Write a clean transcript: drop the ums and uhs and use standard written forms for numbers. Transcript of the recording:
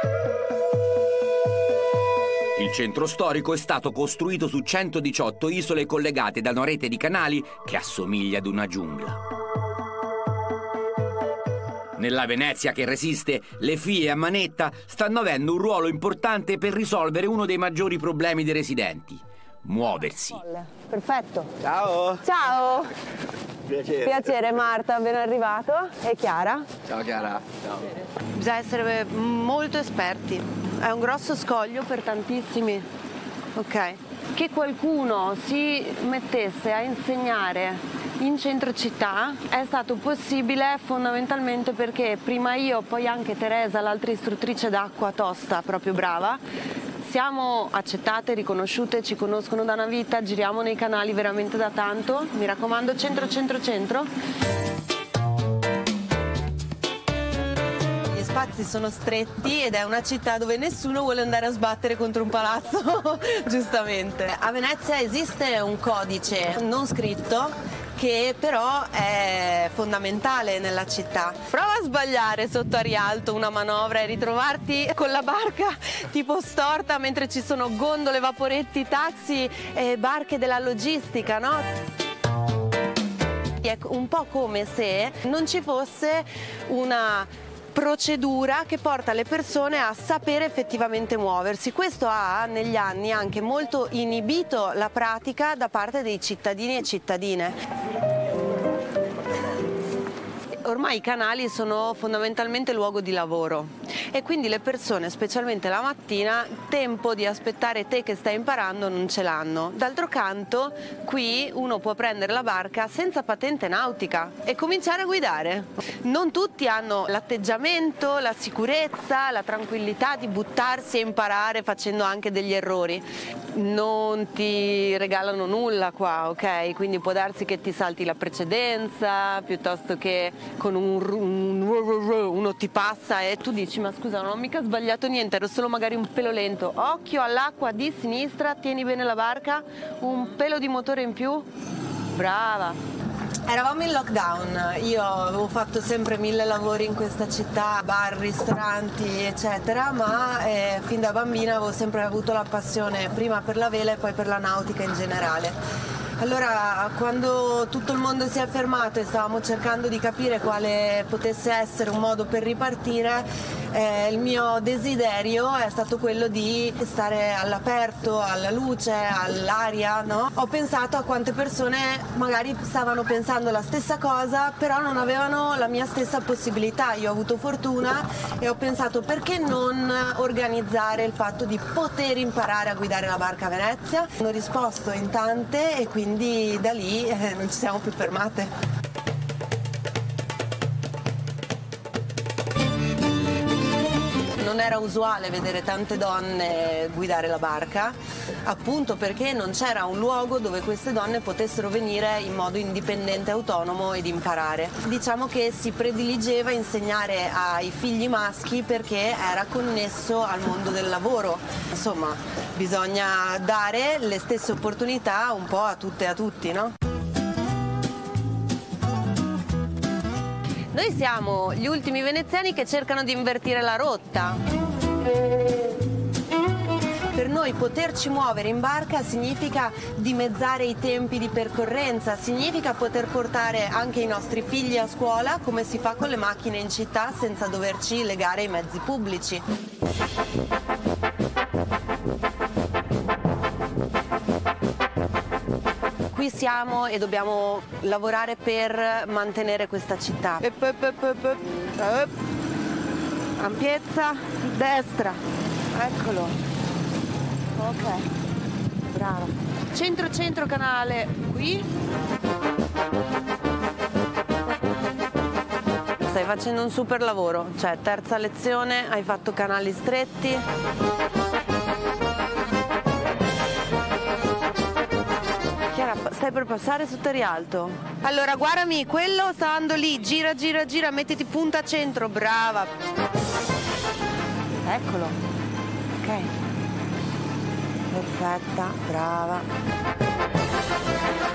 Il centro storico è stato costruito su 118 isole collegate da una rete di canali che assomiglia ad una giungla. Nella Venezia che resiste, le FIE a manetta stanno avendo un ruolo importante per risolvere uno dei maggiori problemi dei residenti: muoversi. Perfetto. Ciao. Ciao. Piacere. Piacere Marta, ben arrivato. E Chiara? Ciao Chiara. Ciao. Bisogna essere molto esperti. È un grosso scoglio per tantissimi. Ok. Che qualcuno si mettesse a insegnare in centro città è stato possibile fondamentalmente perché prima io, poi anche Teresa, l'altra istruttrice d'acqua tosta, proprio brava, siamo accettate, riconosciute, ci conoscono da una vita, giriamo nei canali veramente da tanto. Mi raccomando, centro, centro, centro. Gli spazi sono stretti ed è una città dove nessuno vuole andare a sbattere contro un palazzo, giustamente. A Venezia esiste un codice non scritto che però è fondamentale nella città. Prova a sbagliare sotto a Rialto una manovra e ritrovarti con la barca tipo storta mentre ci sono gondole, vaporetti, taxi e barche della logistica, no? È un po' come se non ci fosse una procedura che porta le persone a sapere effettivamente muoversi. Questo ha negli anni anche molto inibito la pratica da parte dei cittadini e cittadine. Ormai i canali sono fondamentalmente luogo di lavoro e quindi le persone, specialmente la mattina, tempo di aspettare te che stai imparando non ce l'hanno. D'altro canto, qui uno può prendere la barca senza patente nautica e cominciare a guidare. Non tutti hanno l'atteggiamento, la sicurezza, la tranquillità di buttarsi e imparare facendo anche degli errori. Non ti regalano nulla qua, ok? Quindi può darsi che ti salti la precedenza piuttosto che con uno ti passa e tu dici ma scusa non ho mica sbagliato niente, ero solo magari un pelo lento. Occhio all'acqua di sinistra, tieni bene la barca, un pelo di motore in più, brava. Eravamo in lockdown, io avevo fatto sempre 1000 lavori in questa città, bar, ristoranti eccetera, ma fin da bambina avevo sempre avuto la passione prima per la vela e poi per la nautica in generale. Allora, quando tutto il mondo si è fermato e stavamo cercando di capire quale potesse essere un modo per ripartire, il mio desiderio è stato quello di stare all'aperto, alla luce, all'aria, no? Ho pensato a quante persone magari stavano pensando la stessa cosa, però non avevano la mia stessa possibilità. Io ho avuto fortuna e ho pensato perché non organizzare il fatto di poter imparare a guidare la barca a Venezia. Hanno risposto in tante e quindi da lì non ci siamo più fermate. Non era usuale vedere tante donne guidare la barca, appunto perché non c'era un luogo dove queste donne potessero venire in modo indipendente, autonomo ed imparare. Diciamo che si prediligeva insegnare ai figli maschi perché era connesso al mondo del lavoro. Insomma, bisogna dare le stesse opportunità un po' a tutte e a tutti, no? Noi siamo gli ultimi veneziani che cercano di invertire la rotta. Per noi poterci muovere in barca significa dimezzare i tempi di percorrenza, significa poter portare anche i nostri figli a scuola come si fa con le macchine in città senza doverci legare ai mezzi pubblici. Qui siamo e dobbiamo lavorare per mantenere questa città. Ampiezza, destra, eccolo. Ok, brava. Centro canale qui. Stai facendo un super lavoro, cioè terza lezione, hai fatto canali stretti. Stai per passare sotto Rialto. Allora guardami, quello sta andando lì, gira, mettiti punta a centro, brava. Eccolo. Ok. Perfetta, brava.